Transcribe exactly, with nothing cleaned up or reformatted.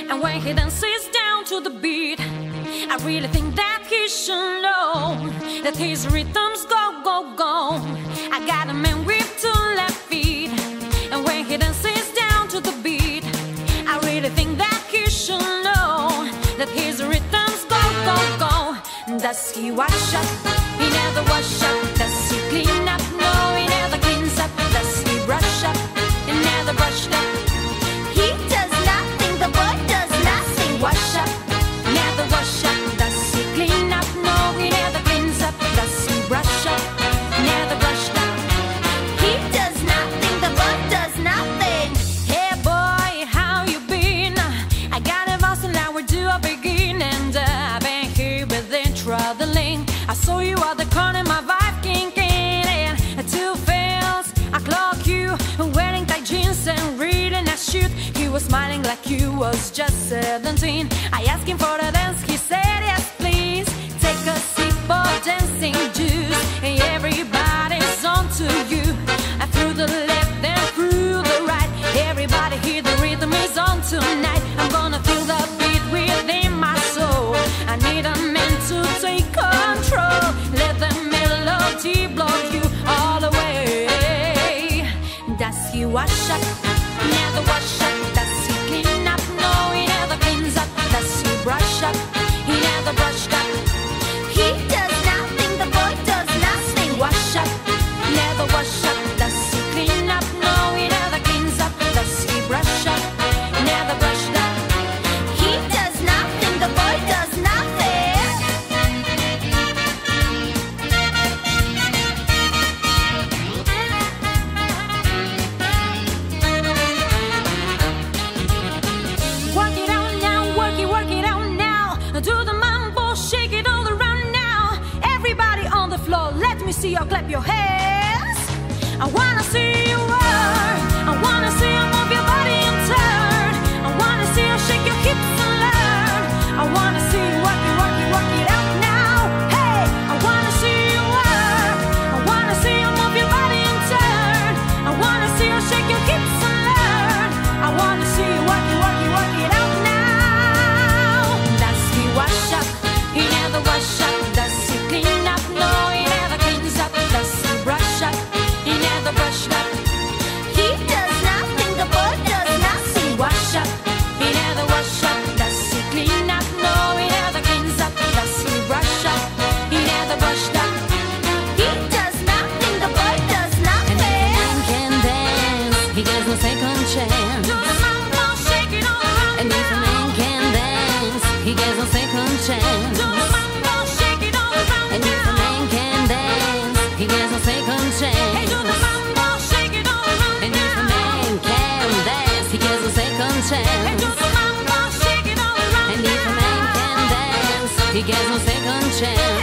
And when he dances down to the beat, I really think that he should know that his rhythms go, go, go. I got a man with two left feet. And when he dances down to the beat, I really think that he should know that his rhythms go, go, go. Does he wash up? He never wash up. Does he clean up? No, he never cleans up. Does he brush up? He never brushed up. He does nothing, the boy does nothing. Wash up, never wash up. Does he clean up? No, he never cleans up. Does he brush up? Never brushed up. He does nothing, the boy does nothing. Hey boy, how you been? I got a voice and now where do I begin? And uh, I've been here within traveling. I saw you at the corner, my vibe kinking. And two fails, I clock you wearing tight jeans and reading a shoot. He was smiling like you was just seventeen. I asked him for a dance, he said yes please. Take a sip of dancing juice. And everybody's on to you. And through the left and through the right, everybody hear the rhythm is on tonight. I'm gonna feel the beat within my soul. I need a man to take control. Let the melody blow you all away. Does he wash up? Never wash up. Does he clean up? No, he never cleans up. Does he brush up? He never brushed up. He does nothing, the boy does nothing. Wash up, never wash up. Does he clean up? No, he never cleans up. Does he brush up? Never brushed up. He does nothing, the boy does nothing. Work it out now, work it, work it out now. Do the mambo, shake it all around now. Everybody on the floor, let me see you clap your hands. I wanna see you work. I wanna see you move your body and turn. I wanna see you shake your hips and learn. I wanna see you work it, work it, work it out now. Hey, I wanna see you work. I wanna see you move your body and turn. I wanna see you shake your hips and learn. I wanna see you work it, work it, work it out now. Does he wash up? He never wash up. Does he clean up? No, he never cleans up. Does he brush up? He never brushed up. He does nothing, the boy does nothing. Wash up, he never wash up. Does he clean up? No, he never cleans up. Does he brush up? He never brushed up. He does nothing, the boy does And if a nothing. man can dance, he gets no second chance. Do the mambo, shake it all around And if a now. man can dance, he gets no second chance. Do the mambo, shake it all around And if a now. man can dance, he gets no second chance. Hey, do the mambo, shake it all around And if a now. man can dance, he gets no second Hey, do chance. the mambo, shake it all around And if a man can dance, he gets no second chance.